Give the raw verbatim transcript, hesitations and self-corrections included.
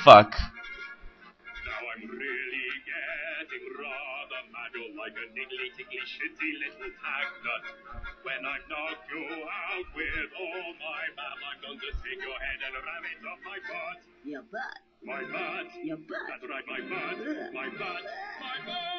fuck? Now I'm really getting rather mad. You're like a niggly, tickly, shitty little tag nut. When I knock you out with all my bat, I'm going to take your head and ram it up my butt. Your butt. My butt. Your butt. That's right, my butt. My butt. My butt.